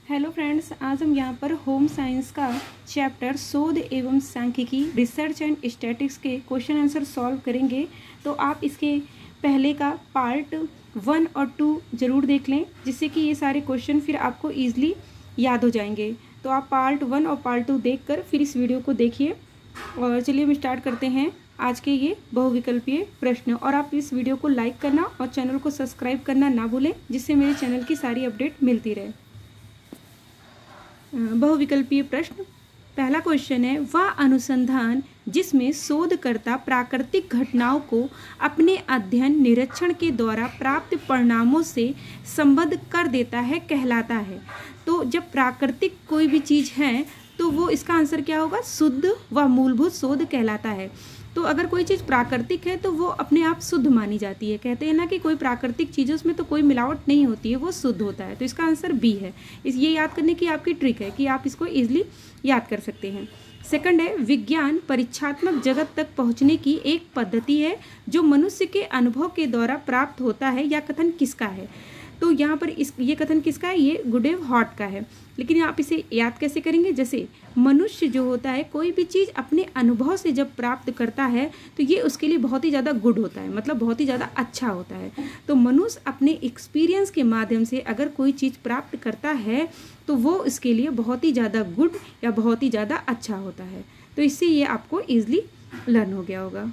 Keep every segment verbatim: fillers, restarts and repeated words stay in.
Hello friends, आज हम यहाँ पर होम साइंस का चैप्टर शोध एवं सांख्यिकी रिसर्च एंड स्टैटिस्टिक्स के क्वेश्चन आंसर सॉल्व करेंगे। तो आप इसके पहले का पार्ट वन और टू ज़रूर देख लें, जिससे कि ये सारे क्वेश्चन फिर आपको ईजिली याद हो जाएंगे। तो आप पार्ट वन और पार्ट टू देख कर फिर इस वीडियो को देखिए। और चलिए हम स्टार्ट करते हैं आज के ये बहुविकल्पीय प्रश्न। और आप इस वीडियो को लाइक करना और चैनल को सब्सक्राइब करना ना भूलें, जिससे मेरे चैनल की सारी अपडेट मिलती रहे। बहुविकल्पीय प्रश्न, पहला क्वेश्चन है, वह अनुसंधान जिसमें शोधकर्ता प्राकृतिक घटनाओं को अपने अध्ययन निरीक्षण के द्वारा प्राप्त परिणामों से संबद्ध कर देता है कहलाता है। तो जब प्राकृतिक कोई भी चीज़ है तो वो इसका आंसर क्या होगा? शुद्ध व मूलभूत शोध कहलाता है। तो अगर कोई चीज़ प्राकृतिक है तो वो अपने आप शुद्ध मानी जाती है। कहते हैं ना कि कोई प्राकृतिक चीज़ उसमें तो कोई मिलावट नहीं होती है, वो शुद्ध होता है। तो इसका आंसर बी है। इस ये याद करने की आपकी ट्रिक है कि आप इसको ईजिली याद कर सकते हैं। सेकंड है, विज्ञान परीक्षात्मक जगत तक पहुंचने की एक पद्धति है जो मनुष्य के अनुभव के द्वारा प्राप्त होता है। यह कथन किसका है? तो यहाँ पर इस ये कथन किसका है? ये गुडेव हॉट का है। लेकिन आप इसे याद कैसे करेंगे? जैसे मनुष्य जो होता है कोई भी चीज़ अपने अनुभव से जब प्राप्त करता है तो ये उसके लिए बहुत ही ज़्यादा गुड होता है, मतलब बहुत ही ज़्यादा अच्छा होता है। तो मनुष्य अपने एक्सपीरियंस के माध्यम से अगर कोई चीज़ प्राप्त करता है तो वो इसके लिए बहुत ही ज़्यादा गुड या बहुत ही ज़्यादा अच्छा होता है। तो इससे ये आपको ईजिली लर्न हो गया होगा।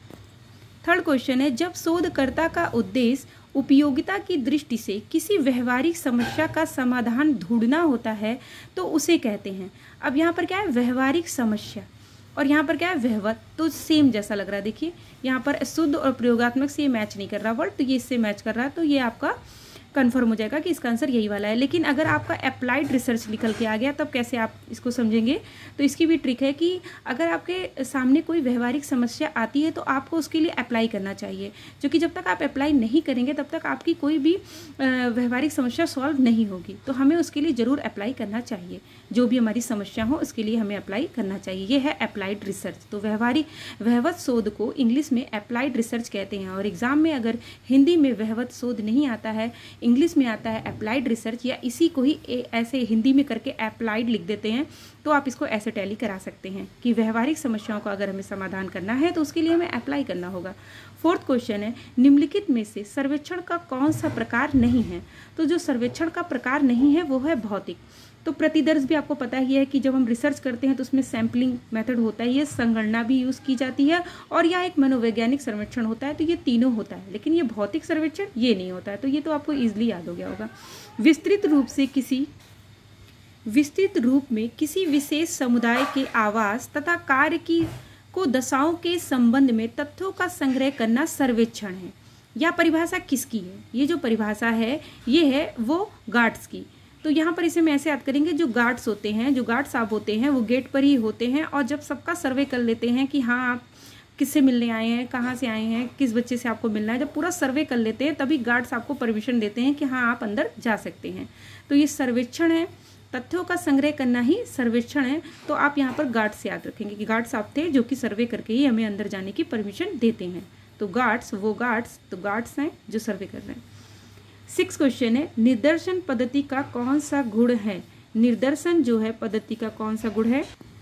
थर्ड क्वेश्चन है, जब शोधकर्ता का उद्देश्य उपयोगिता की दृष्टि से किसी व्यवहारिक समस्या का समाधान ढूंढना होता है तो उसे कहते हैं। अब यहाँ पर क्या है? व्यवहारिक समस्या, और यहाँ पर क्या है? व्यवहार। तो सेम जैसा लग रहा है। देखिए यहाँ पर शुद्ध और प्रयोगात्मक से ये मैच नहीं कर रहा वर्ड, तो ये इससे मैच कर रहा है। तो ये आपका कन्फर्म हो जाएगा कि इसका आंसर यही वाला है। लेकिन अगर आपका अप्लाइड रिसर्च निकल के आ गया तब कैसे आप इसको समझेंगे? तो इसकी भी ट्रिक है कि अगर आपके सामने कोई व्यवहारिक समस्या आती है तो आपको उसके लिए अप्लाई करना चाहिए, क्योंकि जब तक आप अप्लाई नहीं करेंगे तब तक आपकी कोई भी व्यवहारिक समस्या सॉल्व नहीं होगी। तो हमें उसके लिए ज़रूर अप्लाई करना चाहिए। जो भी हमारी समस्या हो उसके लिए हमें अप्लाई करना चाहिए। ये है अप्लाइड रिसर्च। तो व्यवहारिक वहवत शोध को इंग्लिश में अप्लाइड रिसर्च कहते हैं। और एग्जाम में अगर हिंदी में वहवत शोध नहीं आता है, इंग्लिश में आता है अप्लाइड रिसर्च, या इसी को ही ऐसे हिंदी में करके अप्लाइड लिख देते हैं, तो आप इसको ऐसे टैली करा सकते हैं कि व्यवहारिक समस्याओं का अगर हमें समाधान करना है तो उसके लिए हमें अप्लाई करना होगा। फोर्थ क्वेश्चन है, निम्नलिखित में से सर्वेक्षण का कौन सा प्रकार नहीं है? तो जो सर्वेक्षण का प्रकार नहीं है वो है भौतिक। तो प्रतिदर्श भी आपको पता ही है कि जब हम रिसर्च करते हैं तो उसमें सैम्पलिंग मेथड होता है, ये संगणना भी यूज़ की जाती है, और यह एक मनोवैज्ञानिक सर्वेक्षण होता है। तो ये तीनों होता है, लेकिन ये भौतिक सर्वेक्षण ये नहीं होता है। तो ये तो आपको ईजिली याद हो गया होगा। विस्तृत रूप से किसी विस्तृत रूप में किसी विशेष समुदाय के आवास तथा कार्य की को दशाओं के संबंध में तथ्यों का संग्रह करना सर्वेक्षण है। यह परिभाषा किसकी है? ये जो परिभाषा है ये है वो गार्ड्स की। तो यहाँ पर इसे हम ऐसे याद करेंगे, जो गार्ड्स होते हैं, जो गार्ड साहब होते हैं, वो गेट पर ही होते हैं, और जब सबका सर्वे कर लेते हैं कि हाँ आप किससे मिलने आए हैं, कहाँ से आए हैं, किस बच्चे से आपको मिलना है, जब पूरा सर्वे कर लेते हैं तभी गार्ड्स आपको परमिशन देते हैं कि हाँ आप अंदर जा सकते हैं। तो ये सर्वेक्षण है, तथ्यों का संग्रह करना ही सर्वेक्षण है। तो आप यहाँ पर गार्ड्स याद रखेंगे कि गार्ड साहब थे जो कि सर्वे करके ही हमें अंदर जाने की परमिशन देते हैं। तो गार्ड्स, वो गार्ड्स तो गार्ड्स हैं जो सर्वे कर रहे हैं। सिक्स क्वेश्चन है, निर्दर्शन पद्धति का कौन सा गुण है? निर्दर्शन जो है पद्धति का कौन सा गुण है?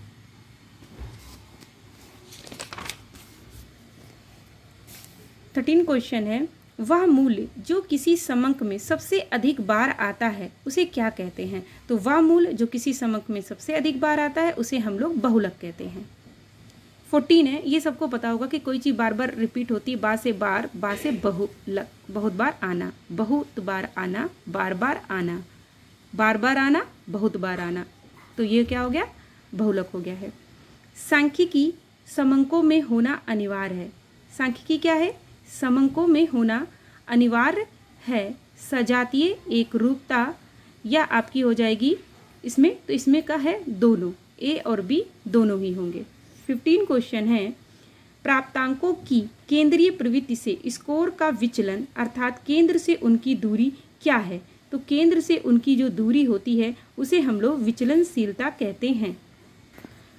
थर्टीन क्वेश्चन है, वह मूल्य जो किसी समंक में सबसे अधिक बार आता है उसे क्या कहते हैं? तो वह मूल्य जो किसी समंक में सबसे अधिक बार आता है उसे हम लोग बहुलक कहते हैं। फोर्टीन है, ये सबको पता होगा कि कोई चीज़ बार बार रिपीट होती है, बा से बार, बा से बहुलक, बहुत बार आना, बहुत बार आना, बार बार आना, बार बार आना, बहुत बार आना। तो ये क्या हो गया? बहुलक हो गया है। सांख्यिकी समंकों में होना अनिवार्य है। सांख्यिकी क्या है? समंकों में होना अनिवार्य है। सजातीय एक रूपता या आपकी हो जाएगी इसमें, तो इसमें का है दोनों, ए और बी दोनों ही होंगे। फिफ्टीन क्वेश्चन है, प्राप्तांकों की केंद्रीय प्रवृत्ति से स्कोर का विचलन अर्थात केंद्र से उनकी दूरी क्या है? तो केंद्र से उनकी जो दूरी होती है उसे हम लोग विचलनशीलता कहते हैं।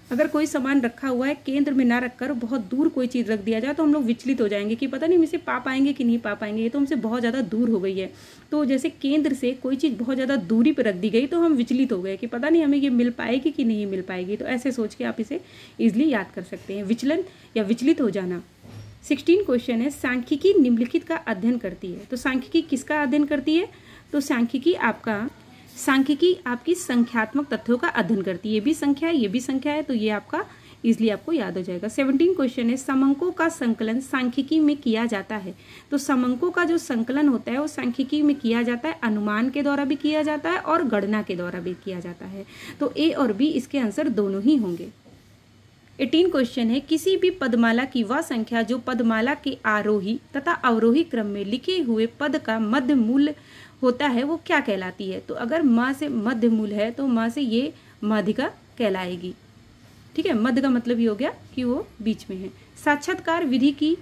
अगर कोई सामान रखा हुआ है केंद्र में ना रखकर बहुत दूर कोई चीज़ रख दिया जाए तो हम लोग विचलित हो जाएंगे कि पता नहीं हम इसे पा पाएंगे कि नहीं पा पाएंगे, ये तो हमसे बहुत ज़्यादा दूर हो गई है। तो जैसे केंद्र से कोई चीज़ बहुत ज़्यादा दूरी पर रख दी गई तो हम विचलित हो गए कि पता नहीं हमें ये मिल पाएगी कि नहीं मिल पाएगी। तो ऐसे सोच के आप इसे ईजिली याद कर सकते हैं, विचलन या विचलित हो जाना। सिक्सटीन क्वेश्चन है, सांख्यिकी निम्नलिखित का अध्ययन करती है। तो सांख्यिकी किसका अध्ययन करती है? तो सांख्यिकी आपका सांख्यिकी आपकी संख्यात्मक तथ्यों का अध्ययन करती है। ये भी संख्या है, ये भी संख्या है, तो ये आपका इजिली आपको याद हो जाएगा। सेवनटीन क्वेश्चन है, समंकों का संकलन सांख्यिकी में किया जाता है। तो समंकों का जो संकलन होता है वो सांख्यिकी में किया जाता है, अनुमान के द्वारा भी किया जाता है और गणना के द्वारा भी किया जाता है। तो ए और बी इसके आंसर दोनों ही होंगे। एटीन क्वेश्चन है, किसी भी पदमाला की वह संख्या जो पदमाला के आरोही तथा अवरोही क्रम में लिखे हुए पद का मध्य मूल होता है वो क्या कहलाती है? तो अगर माँ से मध्य मूल है तो माँ से ये माध्यिका कहलाएगी। ठीक है, मध्य का मतलब ये हो गया कि वो बीच में है। साक्षात्कार विधि की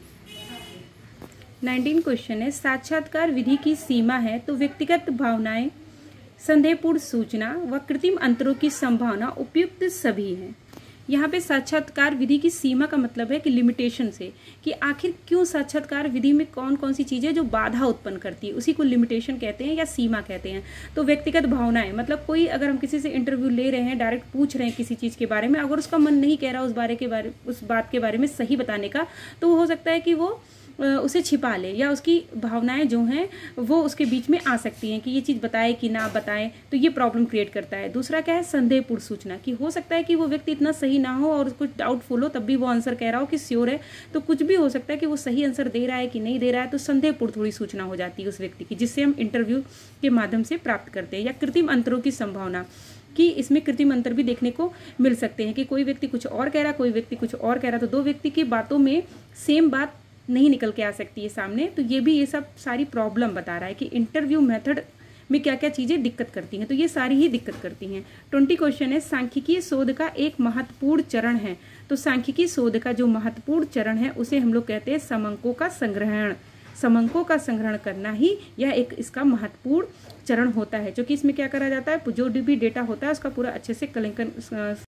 नाइनटीन क्वेश्चन है, साक्षात्कार विधि की सीमा है तो व्यक्तिगत भावनाएं, संदेहपूर्ण सूचना व कृत्रिम अंतरों की संभावना उपयुक्त सभी है। यहाँ पे साक्षात्कार विधि की सीमा का मतलब है कि लिमिटेशन से, कि आखिर क्यों साक्षात्कार विधि में कौन कौन सी चीज़ें जो बाधा उत्पन्न करती है उसी को लिमिटेशन कहते हैं या सीमा कहते हैं। तो व्यक्तिगत भावनाएं मतलब कोई अगर हम किसी से इंटरव्यू ले रहे हैं, डायरेक्ट पूछ रहे हैं किसी चीज़ के बारे में, अगर उसका मन नहीं कह रहा उस बारे के बारे उस बात के बारे में सही बताने का, तो हो सकता है कि वो उसे छिपा ले या उसकी भावनाएं जो हैं वो उसके बीच में आ सकती हैं कि ये चीज़ बताए कि ना बताए, तो ये प्रॉब्लम क्रिएट करता है। दूसरा क्या है, संदेहपूर्ण सूचना, कि हो सकता है कि वो व्यक्ति इतना सही ना हो और कुछ डाउटफुल हो तब भी वो आंसर कह रहा हो कि श्योर है, तो कुछ भी हो सकता है कि वो सही आंसर दे रहा है कि नहीं दे रहा है, तो संदेहपूर्ण थोड़ी सूचना हो जाती है उस व्यक्ति की, जिससे हम इंटरव्यू के माध्यम से प्राप्त करते हैं। या कृत्रिम अंतरों की संभावना, कि इसमें कृत्रिम अंतर भी देखने को मिल सकते हैं कि कोई व्यक्ति कुछ और कह रहा, कोई व्यक्ति कुछ और कह रहा, तो दो व्यक्ति की बातों में सेम बात नहीं निकल के आ सकती है सामने। तो ये भी ये सब सारी प्रॉब्लम बता रहा है कि इंटरव्यू मेथड में क्या क्या चीज़ें दिक्कत करती हैं, तो ये सारी ही दिक्कत करती हैं। ट्वेंटी क्वेश्चन है, सांख्यिकीय शोध का एक महत्वपूर्ण चरण है। तो सांख्यिकीय शोध का जो महत्वपूर्ण चरण है उसे हम लोग कहते हैं समंकों का संग्रहण। समंकों का संग्रहण करना ही यह एक इसका महत्वपूर्ण चरण होता है, जो कि इसमें क्या करा जाता है, जो भी डेटा होता है उसका पूरा अच्छे से कलेक्शन